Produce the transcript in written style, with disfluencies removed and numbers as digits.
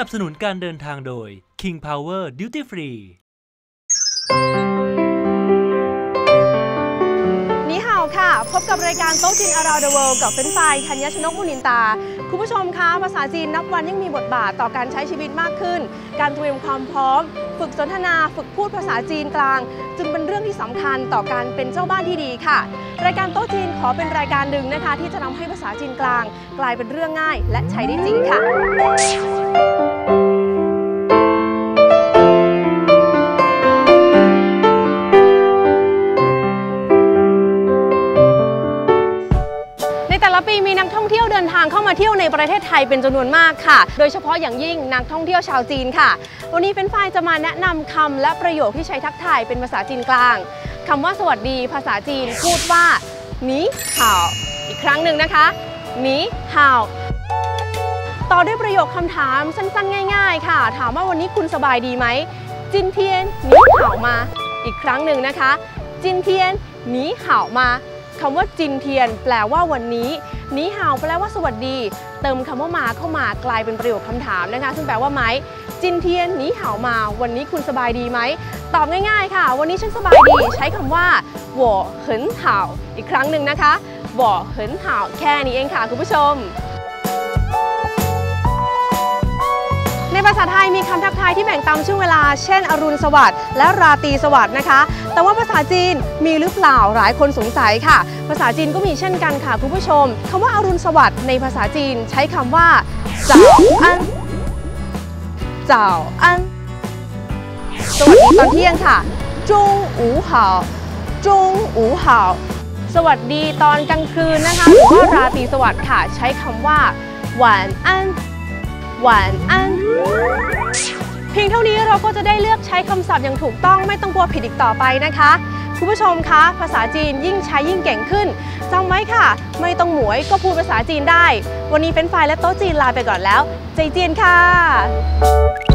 บสนุนการเดินทางโดย King Power Duty Free นี่ฮาวค่ะพบกับรายการโต๊ะจีน Around the World กับเฟรนช์ฟรายธัญชนก มุนินตาคุณผู้ชมคะภาษาจีนนับวันยิ่งมีบทบาทต่อการใช้ชีวิตมากขึ้นการเตรียมความพร้อมฝึกสนทนาฝึกพูดภาษาจีนกลางจึงเป็นเรื่องที่สำคัญต่อการเป็นเจ้าบ้านที่ดีค่ะรายการโต๊ะจีนขอเป็นรายการหนึ่งนะคะที่จะทำให้ภาษาจีนกลางกลายเป็นเรื่องง่ายและใช้ได้จริงค่ะปีมีนักท่องเที่ยวเดินทางเข้ามาเที่ยวในประเทศไทยเป็นจำนวนมากค่ะโดยเฉพาะอย่างยิ่งนักท่องเที่ยวชาวจีนค่ะวันนี้เฟรนช์ฟรายจะมาแนะนำคำและประโยคที่ใช้ทักทายเป็นภาษาจีนกลางคำว่าสวัสดีภาษาจีนพูดว่าหนีห่าวอีกครั้งหนึ่งนะคะหนีห่าวต่อด้วยประโยคคำถามสั้นๆง่ายๆค่ะถามว่าวันนี้คุณสบายดีไหมจินเทียนหนีห่าวมาอีกครั้งหนึ่งนะคะจินเทียนหนีห่าวมาคำว่าจินเทียนแปลว่าวันนี้หนีห่าวแปลว่าสวัสดีเติมคำว่ามาเข้ามากลายเป็นประโยคคำถามนะคะซึ่งแปลว่าไหมจินเทียนหนีห่าวมาวันนี้คุณสบายดีไหมตอบง่ายๆค่ะวันนี้ฉันสบายดีใช้คำว่า我很好อีกครั้งหนึ่งนะคะ我很好แค่นี้เองค่ะคุณผู้ชมในภาษาไทยมีคำทักทายที่แบ่งตามช่วงเวลาเช่นอรุณสวัสดิ์และราตรีสวัสดิ์นะคะแต่ว่าภาษาจีนมีหรือเปล่าหลายคนสงสัยค่ะภาษาจีนก็มีเช่นกันค่ะคุณผู้ชมคำว่าอรุณสวัสดิ์ในภาษาจีนใช้คำว่าเจ้าอันเจ้าอันสวัสดีตอนเที่ยงค่ะจงอู่ห่าวจงอู่ห่าวสวัสดีตอนกลางคืนนะคะหรือว่าราตรีสวัสดิ์ค่ะใช้คำว่าหวานอันหวานอันเพียงเท่านี้เราก็จะได้เลือกใช้คำศัพท์อย่างถูกต้องไม่ต้องกลัวผิดอีกต่อไปนะคะคุณผู้ชมคะภาษาจีนยิ่งใช้ยิ่งเก่งขึ้นจำไว้ค่ะไม่ต้องหมวยก็พูดภาษาจีนได้วันนี้เฟรนช์ฟรายและโต๊ะจีนลาไปก่อนแล้วใจเจียนค่ะ